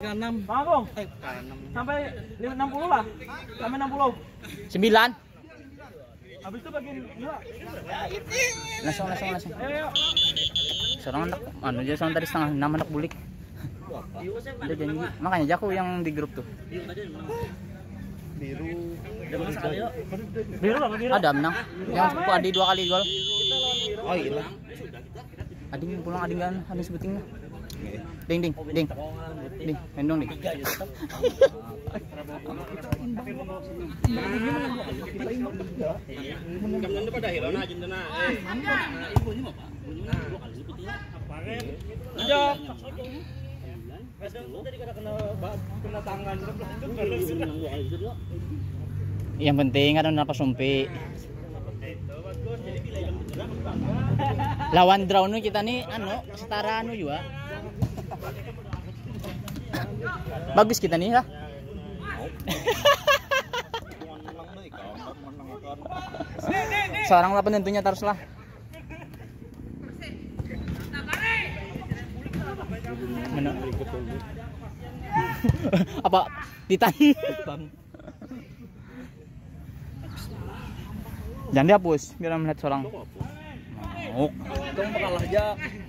6. Bang, sampai 60 lah. Sampai 60. 9. Habis itu bagian 2. Langsung. Ayo. Seorang anak, dia seorang tadi setengah 6 anak bulik. Udah janji. Makanya Jaku yang di grup tuh. Biru lah, biru. Ada menang. Yang Adi 2 kali gol. Oh iya. Adi pulang Adi kan ada sebuting. Ding. Hendong ding. Yang penting ada napas sumpi. Lawan draw nu kita nih setara juga. Bagus kita nih lah. Seorang lah penentunya teruslah. Mana? Apa Titan? Jangan dihapus biar melihat seorang. Mau. Tong kalah aja.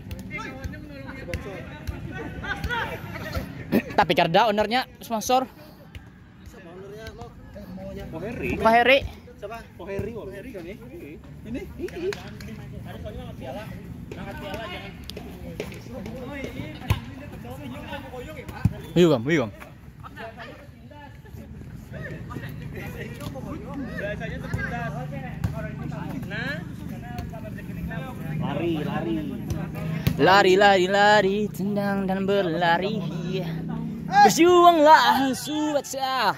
Tapi karena ownernya sponsor. Siapa ownernya mau? Pak Heri. Siapa? Poheri kan ya? Ini? Ada soalnya angkat piala. Angkat piala jangan. Iya, Bang. Biasanya sepintas. Nah. Lari, tendang dan berlari. Berjuanglah sobat sah.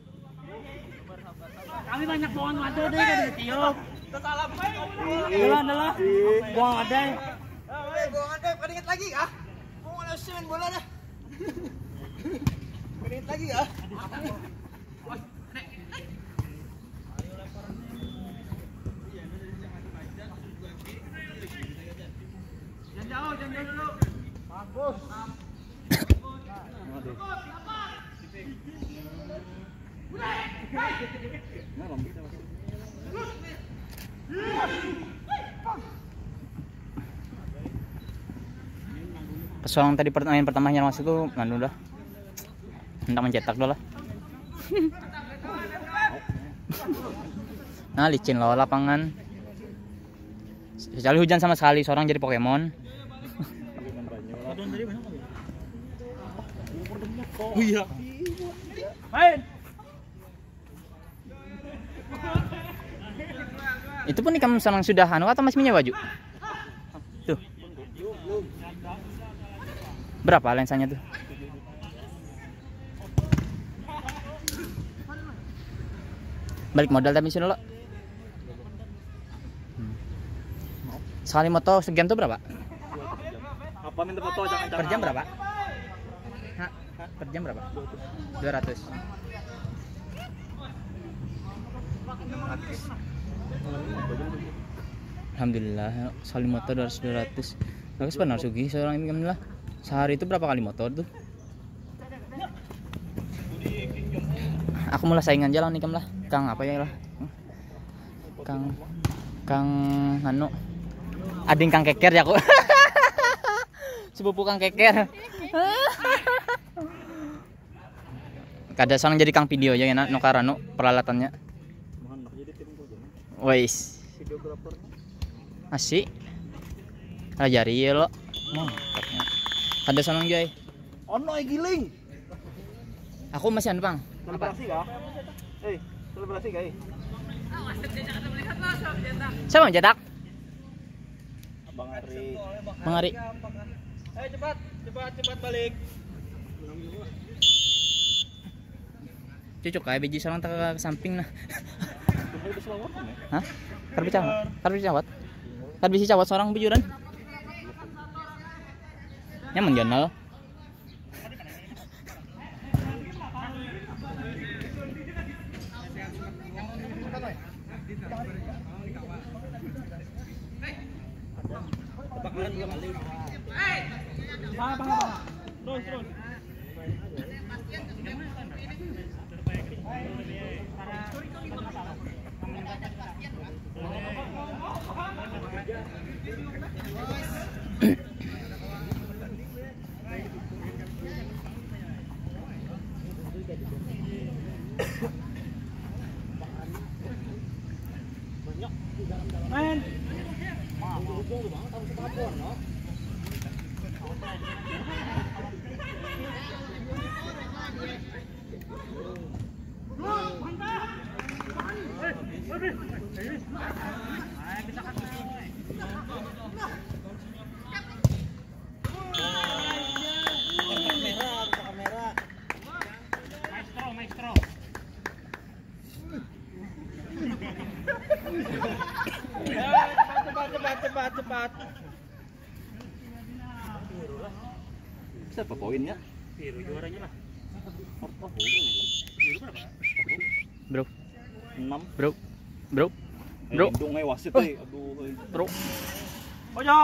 Kami banyak pohon madu deh kan tiup. Adalah. Buang ada. Buang ada, keringet lagi ah. Mau ngelesin bola dah. Keringet lagi ah. Jangan jauh dulu. Bagus. Pesoang tadi pertandingan pertamanya masuk tuh nganu dah. Hendak mencetak dah lah. Nah, licin loh lapangan. Sekali hujan sama sekali, seorang jadi Pokemon. Oh iya. Main. Itu pun ikam sekarang sudah anu atau masih punya baju? Tuh. Berapa lensanya tuh? Balik modal tapi sini lo. Sekali moto sekian tuh berapa? Apa minta foto jangan Per jam berapa? Hah? Per jam berapa? 200. Alhamdulillah sekali moto 200. Bagus benar Sugi seorang ini alhamdulillah. Sehari itu berapa kali motor tuh? Aku mulai saingan jalan nih lah. Kang apa ya lah? Kang anu. Ading Kang Keker ya aku. Sepupu Kang Keker. Kada sang jadi Kang video ya enak nukarano peralatannya. Wais. Asik. Rajari ya lo. Mantapnya. Kada sanang joy. Ono giling. Aku masih anu, Bang. Selebrasi kah? Selebrasi kah? Siapa yang cetak? Bang Ari. Bang Ari. Ayo cepat balik. Cucuk kayak biji sarang tak ke samping nah. Hah? Karbi cawat. Karbi si cawat seorang bujuran. Nyaman jurnal. Terus. Siapa poinnya? Biru juaranya lah. Biru berapa? Bro. 6. Bro. Bro. Bro. Dong wasit euy. Aduh euy. Bro. Pojok.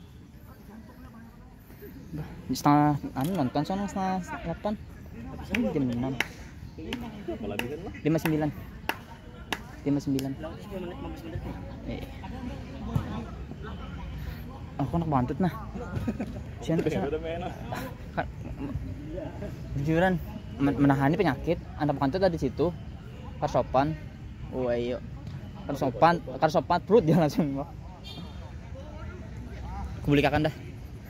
Setengah nonton sono setengah 8. Ini jam 6. Apalagi kan lah. 59. 59. Lalu 10 menit 15 menit. Aku anak bantut nah. Sian Udah main. Jujuran menahani penyakit, anak bantut ada di situ. Karsopan. Wah iya. Karsopan perut dia langsung. Aku belikan dah.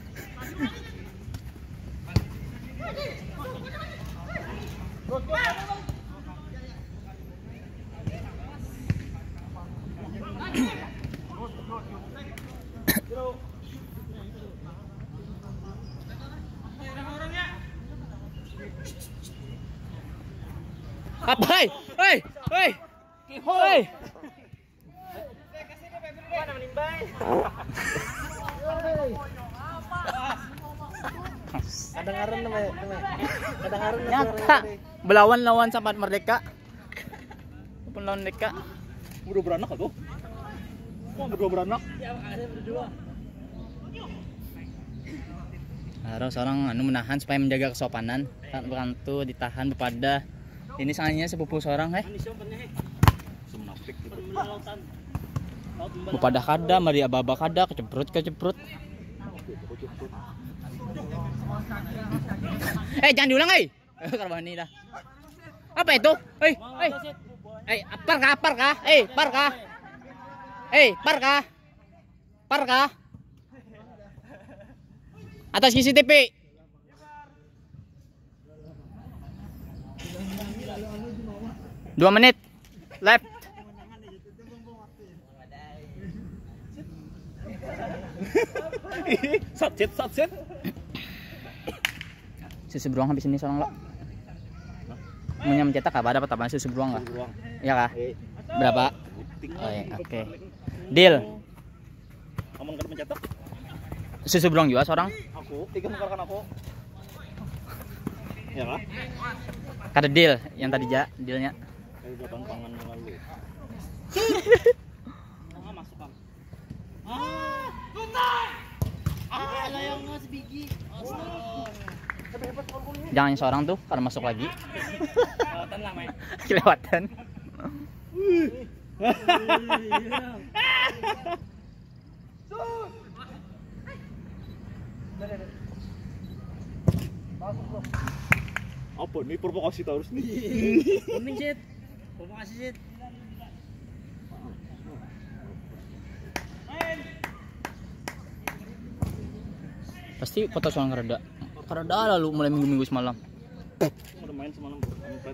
Apa? Hei! Hei! Hei! Kadang-kadang namanya. Kadang-kadang Nyata belawan lawan Sahabat Merdeka. Pun lawan Merdeka. Udah beranak atau? Kok berdua beranak? Ya, ada berdua. Harus orang menahan supaya menjaga kesopanan. Berantu ditahan kepada ini sangannya sepupu seorang Semenafik gitu. Kepada kada, Maria Baba kada, keceprut. Jangan diulang, Karbani dah. Apa itu? Par kah? Atas CCTV. Dua menit left. Satset. Susu beruang habis ini seorang lo. Punya mencetak apa? Dapat apa susu beruang nggak? Iya kah? Berapa? Oh ya, oke. Deal. Kamu nggak mencetak? Susu beruang juga seorang? Aku, 3 mekarkan aku. Ya kah? Kada deal yang tadi dealnya. Kayak belakang tangan yang lalu. Masuk Bang. Ada yang ngas biji. Jangan yang seorang tuh karena masuk lagi. Kelewatan lah, Mai. Kelewatan. Apa nih provokasi terus nih? Kuning shit. Provokasi shit. Pasti foto soal kereda lalu mulai minggu semalam. Udah main semalam sampai.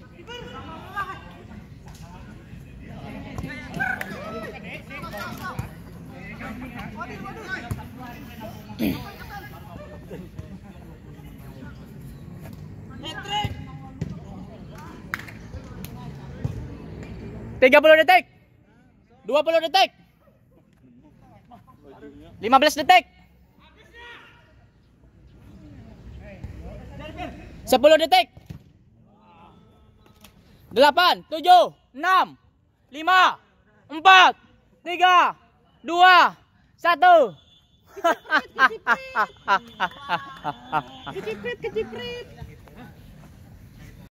Tiga 30 detik. 20 detik. 15 detik. 10 detik. 8, 7, 6, 5, 4, 3, 2, 1. Keciprit.